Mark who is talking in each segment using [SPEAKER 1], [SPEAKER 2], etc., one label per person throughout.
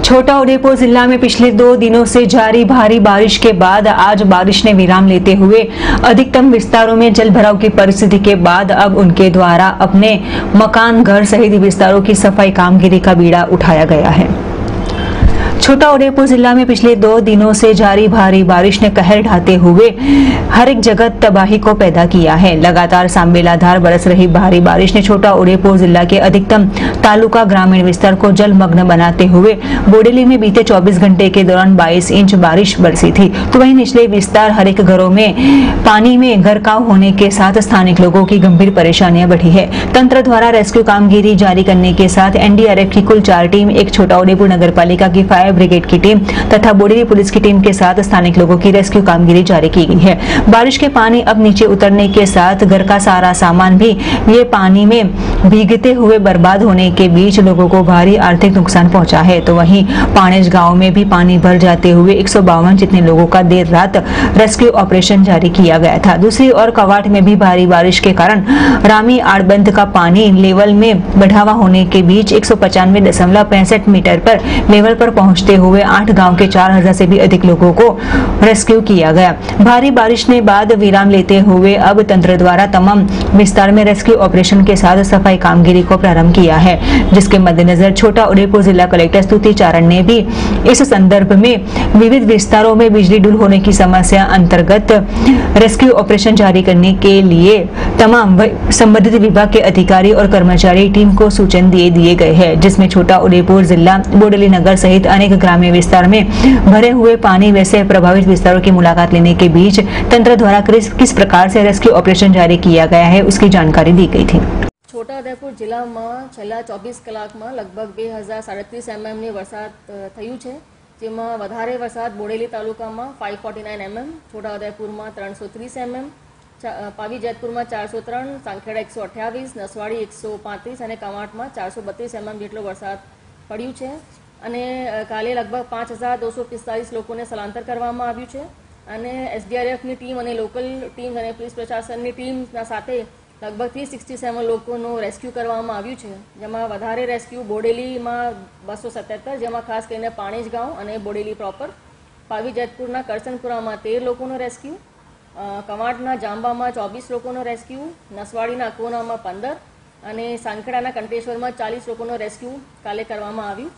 [SPEAKER 1] छोटाउदेपुर जिला में पिछले 2 दिनों से जारी भारी बारिश के बाद आज बारिश ने विराम लेते हुए अधिकतम विस्तारों में जल भराव की परिस्थिति के बाद अब उनके द्वारा अपने मकान, घर सहित विस्तारों की सफाई कामगिरी का बीड़ा उठाया गया है। छोटाउदेपुर जिला में पिछले 2 दिनों से जारी भारी बारिश ने कहर ढाते हुए हर एक जगह तबाही को पैदा किया है। लगातार सांबेलाधार बरस रही भारी बारिश ने छोटाउदेपुर जिला के अधिकतम तालुका ग्रामीण विस्तार को जलमग्न बनाते हुए बोडेली में बीते 24 घंटे के दौरान 22 इंच बारिश बरसी थी। तो वहीं निचले विस्तार हर एक घरों में पानी में गरकाव होने के साथ स्थानिक लोगों की गंभीर परेशानियां बढ़ी है। तंत्र द्वारा रेस्क्यू कामगिरी जारी करने के साथ एनडीआरएफ की कुल 4 टीम, एक छोटाउदेपुर नगर पालिका की फायर ब्रिगेड की टीम तथा बोडेली पुलिस की टीम के साथ स्थानिक लोगों की रेस्क्यू कामगिरी जारी की गई है। बारिश के पानी अब नीचे उतरने के साथ घर का सारा सामान भी ये पानी में भीगते हुए बर्बाद होने के बीच लोगों को भारी आर्थिक नुकसान पहुंचा है। तो वहीं पाणेज गांव में भी पानी भर जाते हुए 152 जितने लोगों का देर रात रेस्क्यू ऑपरेशन जारी किया गया था। दूसरी ओर कवाट में भी भारी बारिश के कारण रामी आड़बंध का पानी लेवल में बढ़ावा होने के बीच 195.65 मीटर पर लेवल पर पहुंचते हुए 8 गांव के 4000 से भी अधिक लोगों को रेस्क्यू किया गया। भारी बारिश ने बाद विराम लेते हुए अब तंत्र द्वारा तमाम विस्तार में रेस्क्यू ऑपरेशन के साथ सफाई कामगिरी को प्रारंभ किया है, जिसके मद्देनजर छोटाउदेपुर जिला कलेक्टर स्तुति चारण ने भी इस संदर्भ में विविध विस्तारों में बिजली डुल होने की समस्या अंतर्गत रेस्क्यू ऑपरेशन जारी करने के लिए तमाम संबंधित विभाग के अधिकारी और कर्मचारी टीम को सूचन दिए गए हैं, जिसमें छोटाउदेपुर जिला, बोडेली नगर सहित अनेक ग्रामीण विस्तार में भरे हुए पानी वैसे प्रभावित विस्तारों की मुलाकात लेने के बीच तंत्र द्वारा किस प्रकार से रेस्क्यू ऑपरेशन जारी किया गया है उसकी जानकारी दी गई थी।
[SPEAKER 2] छोटाउदेपुर जिला में छेल्ला 24 कलाक में लगभग 2037 mm ની વરસાદ થયું છે, જેમાં વધારે વરસાદ બોડેલી તાલુકામાં 549 mm, છોટાઉદેપુરમાં 330 mm, પાવી જેતપુરમાં 403, સાંખેડા 128, નસવાડી 135 અને કવાંટમાં 432 mm જેટલો વરસાદ પડ્યું છે। અને કાલે લગભગ 5245 લોકોને સ્થળાંતર કરવામાં આવ્યું છે અને એસડીઆરએફની ટીમ અને લોકલ ટીમ અને પોલીસ પ્રશાસનની ટીમના સાથે लगभग 367 लोगों रेस्क्यू करवामां आव्युं छे, जेमां वधारे रेस्क्यू बोडेली में 277, जेमां खास करीने पाणेज गांव अने बोडेली प्रॉपर, पावी जेतपुरना करसनपुरा में 13 लोगों रेस्क्यू, कवांटना जांबा में 24 लोगों रेस्क्यू, नसवाड़ीना अकोना में 15 अने सांखेड़ाना कंटेश्वर में 40 लोगों रेस्क्यू काले करवामां आव्युं।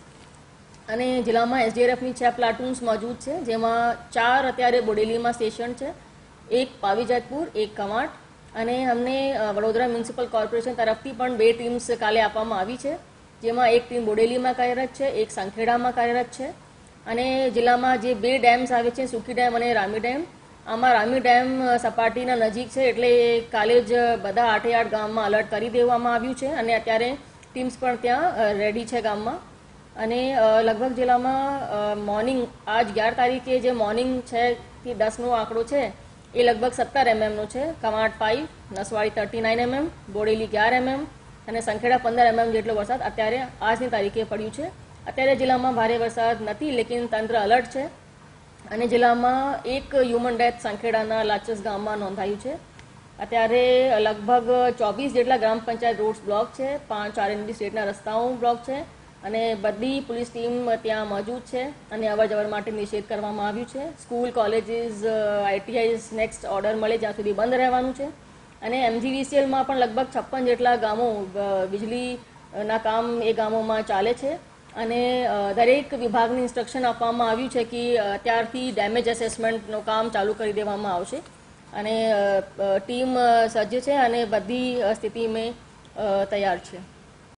[SPEAKER 2] अने जिल्लामां एसडीआरएफनी 6 प्लाटून्स मौजूद है, जेमां 4 अत्यारे बोडेली में स्टेशन है, एक पावी जेतपुर, एक कवांट અને અમને વડોદરા મ્યુનિસિપલ કોર્પોરેશન તરફથી પણ 2 ટીમ્સ કાલે આપવામાં આવી છે, જેમાં એક ટીમ બોડેલીમાં કાર્યરત છે, એક સાંખેડામાં કાર્યરત છે। અને જિલ્લામાં જે 2 ડેમ્સ આવે છે, સુકી ડેમ અને રામી ડેમ, આમાં રામી ડેમ સપાટીના નજીક છે એટલે કાલે જ બધા 8 ગામમાં અલર્ટ કરી દેવામાં આવ્યું છે અને અત્યારે ટીમ્સ પણ ત્યાં રેડી છે ગામમાં। અને લગભગ જિલ્લામાં મોર્નિંગ આજ 11 તારીખે જે મોર્નિંગ 6 થી 10નો આંકડો છે એ लगभग 17 mm નો છે। કવાંટ 5, નસવાડી 39 mm, બોડેલી 11 mm અને સંખેડા 15 mm જેટલો વરસાદ અત્યારે આજની તારીખે પડ્યું છે। અત્યારે જિલ્લામાં ભારે વરસાદ નથી, લેકિન તંત્ર અલર્ટ છે અને જિલ્લામાં એક હ્યુમન ડેથ સંખેડાના લાચસ ગામમાં નોંધાયું છે। અત્યારે લગભગ 24 જેટલા ગ્રામ પંચાયત રોડ્સ બ્લોક છે, 5 આરએનબી સ્ટેટના રસ્તાઓ બ્લોક છે અને બધી પોલીસ ટીમ ત્યાં મौजूद છે અને અવરજવર માટે નિષેધ કરવામાં આવ્યું છે। School, colleges, ITIs next order મળે જ્યાં સુધી બંધ રહેવાનું છે અને એમજીવીસીએલમાં પણ લગભગ 56 જેટલા ગામો વીજળીના કામ એ ગામોમાં ચાલે છે અને દરેક વિભાગની ઇન્સ્ટ્રક્શન આપવામાં આવ્યું છે કે અત્યારથી ડેમેજ એસેસમેન્ટનું કામ ચાલુ કરી દેવામાં આવશે અને ટીમ સજ્જ છે અને બધી સ્થિતિમાં તૈયાર છે।